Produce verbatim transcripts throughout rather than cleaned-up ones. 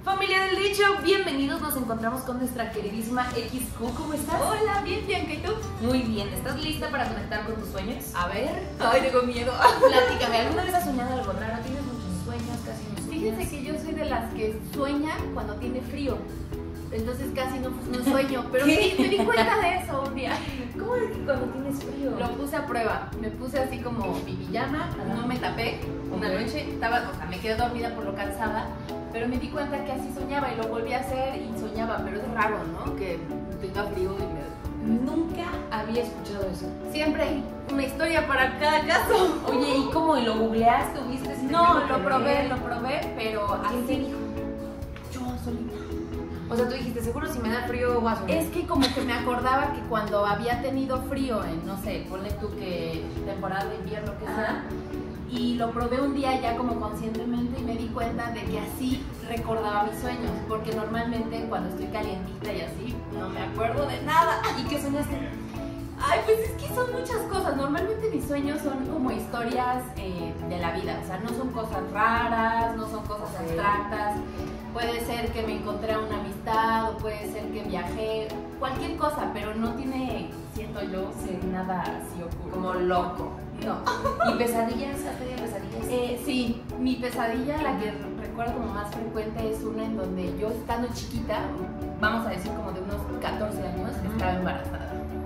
Familia del dicho, bienvenidos, nos encontramos con nuestra queridísima X Q. ¿Cómo estás? Hola, bien, Bianca, ¿y tú? Muy bien, ¿estás lista para conectar con tus sueños? A ver, ay, tengo miedo. Platícame, ¿alguna vez has soñado algo raro? ¿Tienes muchos sueños? ¿Casi no sueñas? Fíjense que yo soy de las que sueña cuando tiene frío. Entonces casi no, no sueño, pero sí, me di cuenta de eso un día. ¿Cómo es que cuando tienes frío? Lo puse a prueba, me puse así como mi pijama, no me tapé una Ok. noche, estaba, o sea, me quedé dormida por lo cansada, pero me di cuenta que así soñaba y lo volví a hacer y soñaba, pero es raro, ¿no? Que tenga frío y me... Nunca había escuchado eso. Siempre hay una historia para cada caso. Oye, ¿y cómo? ¿Y lo googleaste? ¿Viste? si te No, dijo lo que probé, ver? lo probé, pero ¿Quién te así. dijo? Yo solita. O sea, tú dijiste, seguro si me da frío voy a soñar. Es que como que me acordaba que cuando había tenido frío en, no sé, ponle tú que temporada de invierno, que sea, Ajá. y lo probé un día ya como conscientemente y me di cuenta de que así recordaba mis sueños, porque normalmente cuando estoy calientita y así, no me acuerdo de nada. ¿Y qué soñaste? Ay, pues es que son muchas cosas. Normalmente mis sueños son como historias eh, de la vida, o sea, no son cosas raras, no son cosas Ok. abstractas. Puede ser que me encontré a una amistad, o puede ser que viajé, cualquier cosa, pero no tiene, siento yo, Sí. nada así ocurre. Como loco. No. ¿Y pesadillas? ¿Has tenido pesadillas? Eh, sí, mi pesadilla, la que recuerdo como más frecuente, es una en donde yo estando chiquita, vamos a decir como de unos catorce años, Ujú. estaba embarazada.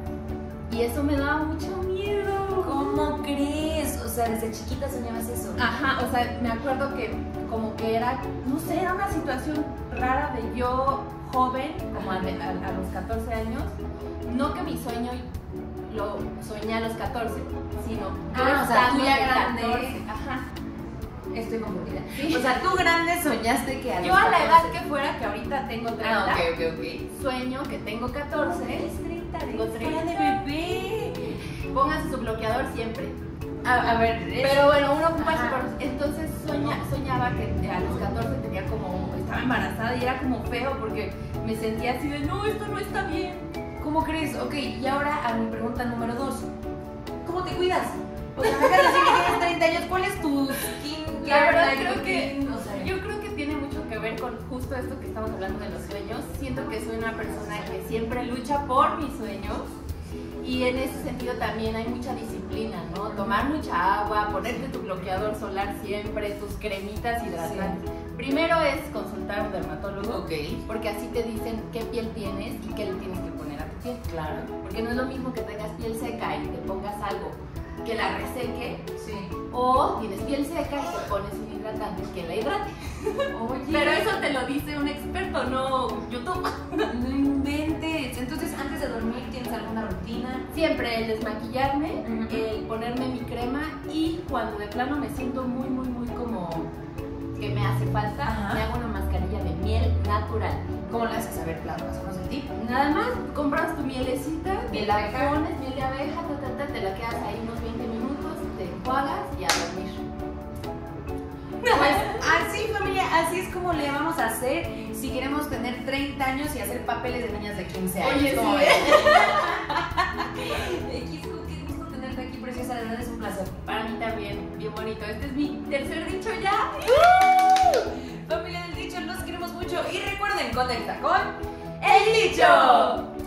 Y eso me daba mucho miedo. ¿Cómo crees? O sea, desde chiquita soñabas eso. Ajá, o sea, me acuerdo que como que era, no sé, era una situación rara de yo joven, como a, de- a- a los catorce años, no que mi sueño lo soñé a los catorce, sino yo Ah, o sea, estando tú ya de grande. catorce, ajá. Estoy confundida. Sí. O sea, tú grande soñaste que a los Yo a la edad catorce. que fuera, que ahorita tengo treinta, Ah, ok, ok, ok. sueño que tengo catorce, treinta, tengo de treinta. bebé. Pónganse su bloqueador siempre. A, a ver, es- Pero bueno, uno ocupa Ajá. su- entonces soña, soñaba que a los catorce tenía como, estaba embarazada y era como feo porque me sentía así de, no, esto no está bien. ¿Cómo crees? Ok, y ahora a mi pregunta número dos. ¿Cómo te cuidas? O sea, me acabas de decir que tienes treinta años. ¿Cuál es tu skin? La verdad care creo que, routine? O sea, yo creo que tiene mucho que ver con justo esto que estamos hablando de los sueños. Siento que soy una persona que siempre lucha por mis sueños. Y en ese sentido también hay mucha disciplina, ¿no? Tomar mucha agua, ponerte tu bloqueador solar siempre, tus cremitas hidratantes. Primero es consultar a un dermatólogo, ok, porque así te dicen qué piel tienes y qué le tienes que poner a tu piel. claro. Porque no es lo mismo que tengas piel seca y te pongas algo que la reseque, Sí. o tienes piel seca y te pones un hidratante que la hidrate. Oye, Pero eso te lo dice un experto, no YouTube. no inventes. Entonces, antes de dormir, ¿tienes alguna rutina? Siempre el desmaquillarme, Ujú. el ponerme mi crema y cuando de plano me siento muy, muy, muy como que me hace falta, Ajá. me hago una mascarilla de miel natural. ¿Cómo le haces? A ver, claro, pasamos el tip. Nada más compras tu mielecita, Miel de te la abeja. pones, miel de abeja, ta, ta, ta, te la quedas ahí unos veinte minutos, te enjuagas y a dormir. Pues así, familia, así es como le vamos a hacer si queremos tener treinta años y hacer papeles de niñas de quince años. Oye, ¿Cómo sí. ¿eh? ven? X Q, qué gusto tenerte aquí, preciosa, de verdad es un placer. Para mí también, bien bonito. Este es mi tercer dicho ya. Familia del dicho, los queremos mucho y recuerden, conecta con el dicho.